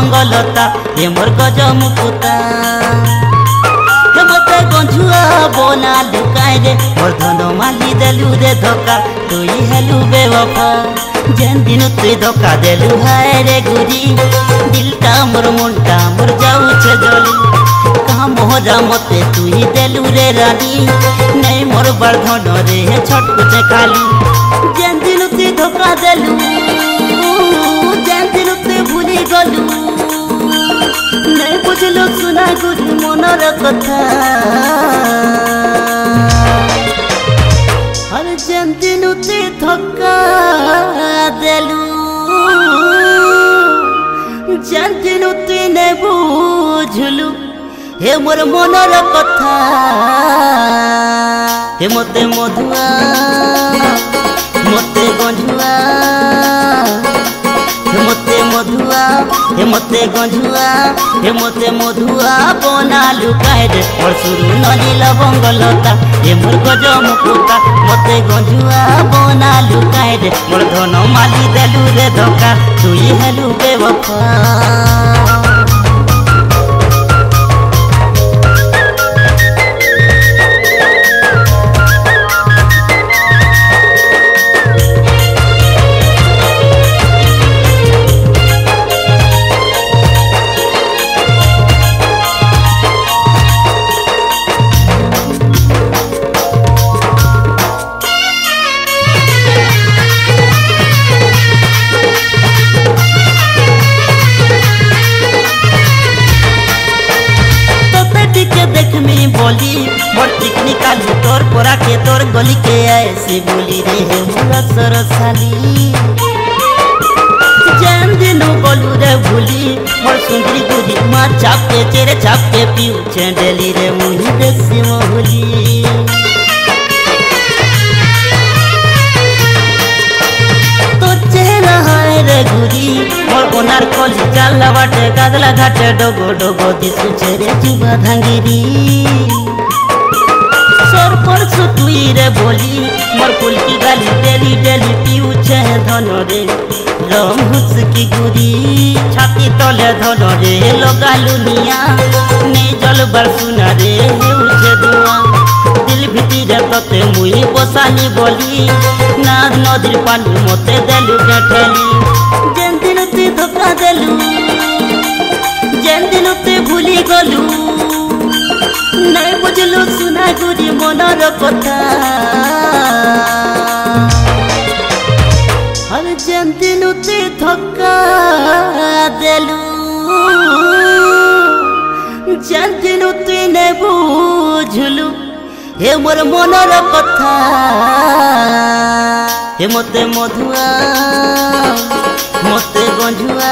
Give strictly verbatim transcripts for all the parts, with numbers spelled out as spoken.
लवंगलता हे मोर गज मुकुता हे मते गंझुआ बना लुकाए रे मोर धन माली देलु रे धोखा तुई हेलु बेवफा जेन दिन तुई धोखा देलु हाय रे गुरी दिलटा मोर मुंडा मोर जाउछे जली कहा मोहरा मते तुई देलु रे रानी नहीं मोर बरधन रे छटकुटे खाली जेन दिन तुई धोखा देलु जेन दिन तुई भूली गलु नहीं बुझलु सुना गुरी मनर कथा हर जेन दिन तुई धोखा देलु जेन दिन तुई नहीं बुझलु हे मोर मनर कथा हे मते मधुआ मते गंझुआ हे मते मधुआ हे मते गंझुआ हे मते मधुआ बना लुकाए रे मोर सुरु नली लवंगलता हे मोर गज मुकुता मते गंझुआ बना लुकाए रे मोर धन माली देलु रे धोखा तुई हेलु बेवफा बोली मोर टिकनी काली तोर पोरा के तोर गली के ऐसे बोली रे मोर सरसाली जैन दिनु बोलू रे भूली मोर सुंदरी गुरी माँ चाप के चेरे चाप के पीऊ चेंडली रे मुही देसी मोहली तो चेहरा है रे गुरी मोर ओनार कोली चाला बाटे गादला घाटे डोगो डोगो दिसु चेरे जुबा धांगिरी सर परसु तुई रे बोली मोर फुल की गाली डेली डेली पीऊ छे धन रे रम हुस की गुरी छाती तले धन रे लगालु निया ने जल बरसुना रे हेउछे दुआ दिल भिती रे तते मुई बसानी बोली ना नदीर पानी मते देलु केठली जेन दिन तुई धोखा देलु जेन दिन तुई भूली गलु नहीं बुझलु सुना गुरी मनर कथा हर जेन दिन तुई धोखा देलु जेन दिन तुई नहीं बुझलु हे मोर मनर कथा हे मते मधुआ मते गंझुआ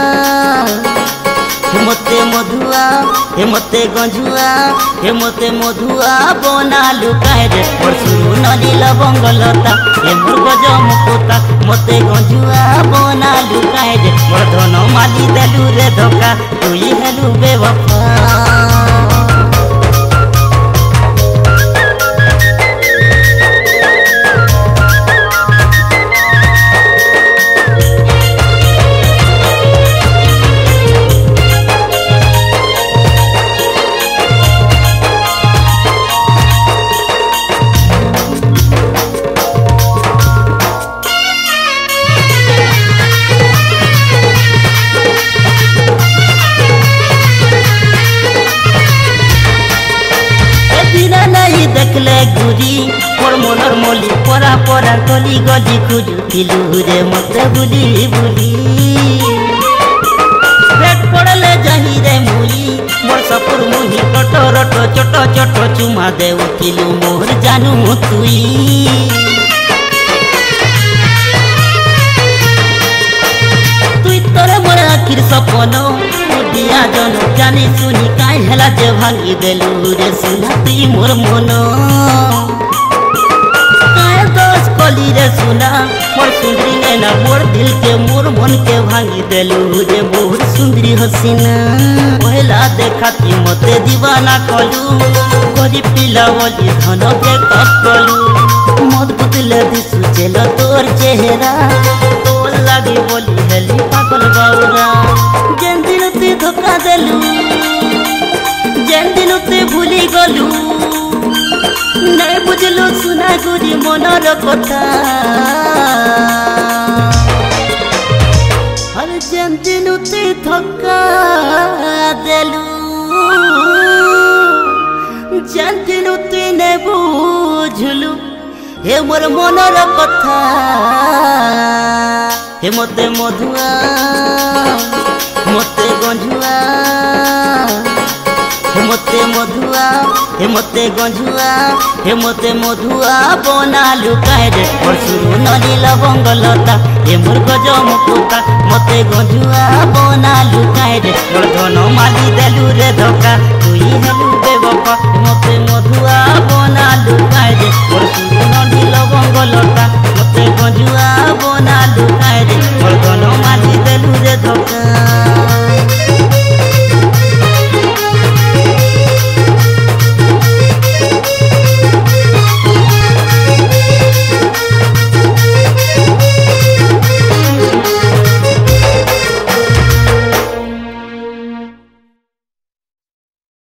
हे मते मधुआ हे मते गंझुआ हे मते मधुआ बना लुकाए रे मोर सुरु नली लवंगलता हे मोर गज मुकुता मते गंझुआ बना लुकाए रे मोर धन माली देलु रे धोखा तुई हेलु बेवफा देखले गुरी मोर मनर मली परा परा गली गली खुजुथिलु रे मते बुली बुली पेट पड़ले जही रे मुई मोर सपुर मुही टटो रटो चटो चटो चुमा देउथिलु मोर जानू तुई तुई तोरे मोर आखिर सपनो दिया जन जानी सुनी काई हेला जे भांगी देलु रे सुना तुई मोर मन काय दोष कली रे सुना मोर सुंदरी नैना मोर दिल के मोर मन के भांगी देलु रे मोर सुंदरी हसीना पहला देखाती मते दीवाना कलु गरी पिला बोली धन ब्रेकअप कलु मद पुतले दिसु चेलो तोर चेहरा तोर लागी बोली हेली पागल बाउरा जेन दिन मनर कथा हर जेंतिनु ते धक्का देलु जेंतिनु ते ने बुझलु हे मोर मनर कथा हे मते मधुआ मते गंझुआ हे मते मधुआ हे मते गंझुआ हे मते मधुआ बना लुकाए रे मोर सुरु नली लवंग लता हे मोर गजमुकुता मते गंझुआ बना लुकाए रे मोर धन माली देलु रे धक्का तुई हेलु बेवफा मते मधुआ बना लुकाए रे मोर